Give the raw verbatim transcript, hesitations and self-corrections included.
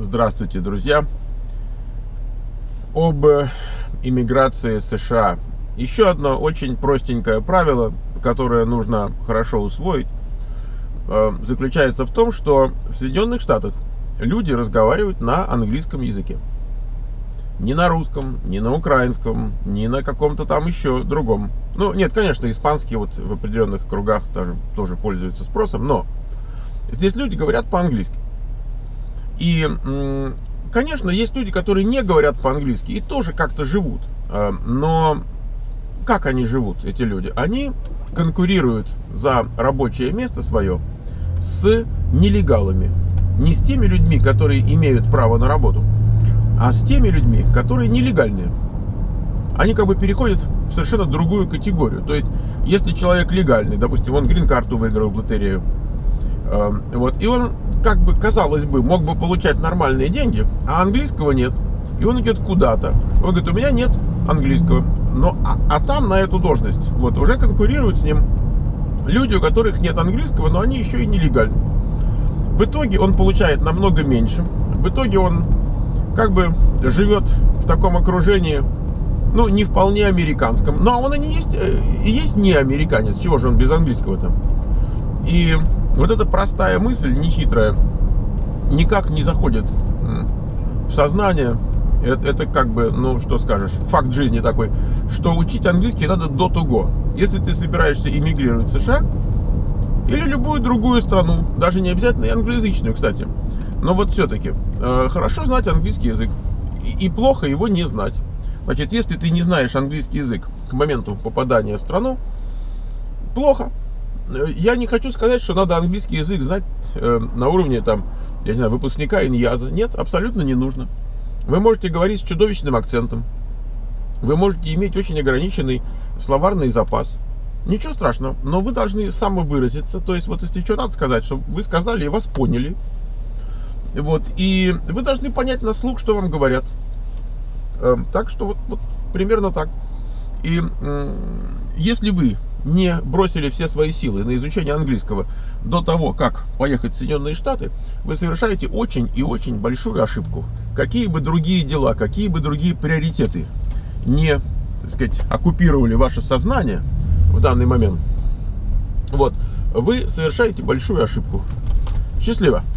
Здравствуйте, друзья! Об иммиграции США. Еще одно очень простенькое правило, которое нужно хорошо усвоить, заключается в том, что в Соединенных Штатах люди разговаривают на английском языке. Не на русском, не на украинском, не на каком-то там еще другом. Ну, нет, конечно, испанский вот в определенных кругах тоже, тоже пользуется спросом, но здесь люди говорят по-английски. И, конечно, есть люди, которые не говорят по-английски и тоже как-то живут. Но как они живут, эти люди? Они конкурируют за рабочее место свое с нелегалами. Не с теми людьми, которые имеют право на работу, а с теми людьми, которые нелегальные. Они как бы переходят в совершенно другую категорию. То есть, если человек легальный, допустим, он грин-карту выиграл в лотерею, вот, и он, как бы, казалось бы, мог бы получать нормальные деньги, а английского нет. И он идет куда-то. Он говорит, у меня нет английского. Но, а, а там на эту должность вот, уже конкурируют с ним люди, у которых нет английского, но они еще и нелегальны. В итоге он получает намного меньше. В итоге он как бы живет в таком окружении, ну, не вполне американском. Но он и не есть, и есть не американец. Чего же он без английского-то? И вот эта простая мысль, нехитрая, никак не заходит в сознание. Это, это как бы, ну, что скажешь, факт жизни такой, что учить английский надо до того. Если ты собираешься эмигрировать в США или любую другую страну, даже не обязательно и англоязычную, кстати, но вот все-таки э, хорошо знать английский язык и, и плохо его не знать. Значит, если ты не знаешь английский язык к моменту попадания в страну, плохо. Я не хочу сказать, что надо английский язык знать э, на уровне, там, я не знаю, выпускника иньяза. Нет, абсолютно не нужно. Вы можете говорить с чудовищным акцентом. Вы можете иметь очень ограниченный словарный запас. Ничего страшного, но вы должны самовыразиться. То есть, вот если что надо сказать, чтобы вы сказали и вас поняли. Вот, и вы должны понять на слух, что вам говорят. Э, так что вот, вот примерно так. И э, если вы не бросили все свои силы на изучение английского до того, как поехать в Соединенные Штаты, вы совершаете очень и очень большую ошибку. Какие бы другие дела, какие бы другие приоритеты не, так сказать, оккупировали ваше сознание в данный момент, вот, вы совершаете большую ошибку. Счастливо!